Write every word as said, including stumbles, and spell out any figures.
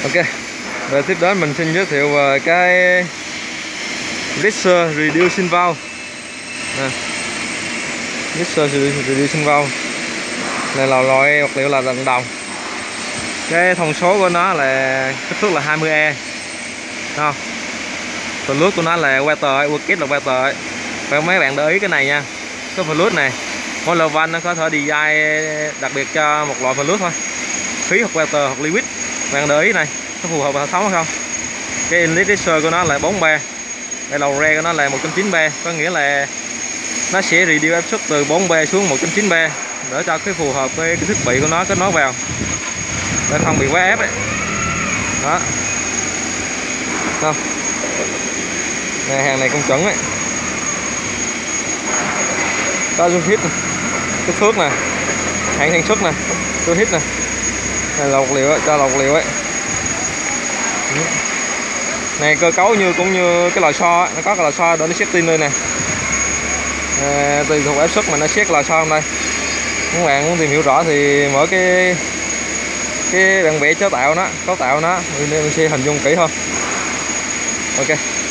Ok, rồi tiếp đến mình xin giới thiệu về cái Mixer Reducing Valve nè. Mixer Reducing Valve này là loại vật liệu là lần đồng. Cái thông số của nó là kích thước là hai mươi e, không? Fluid của nó là water, Water là water. Và mấy bạn để ý cái này nha, cái fluid này mỗi lò van nó có thể design đặc biệt cho một loại fluid thôi, khí hoặc water hoặc liquid. Bạn để ý này, nó phù hợp với hệ thống hay không? Cái inlet pressure của nó là bốn bar, cái đầu re của nó là một trăm chín mươi bar, có nghĩa là nó sẽ reduce áp suất từ bốn bar xuống một trăm chín mươi bar để cho cái phù hợp với cái thiết bị của nó kết nối vào, để không bị quá ép ấy. Đó, không? Này, hàng này cũng chuẩn ấy. Có số hit, kích thước nè, hãng sản xuất nè, số hit nè, này là vật liệu ấy, cho là vật liệu ấy. Này cơ cấu như cũng như cái lò xo ấy, nó có cái lò xo để nó xét tin đây nè. À, tùy thuộc áp suất mà nó xét lò xo trong đây. Các bạn muốn tìm hiểu rõ thì mở cái cái bản vẽ chế tạo nó, cấu tạo nó, nên mình sẽ hình dung kỹ hơn. Ok.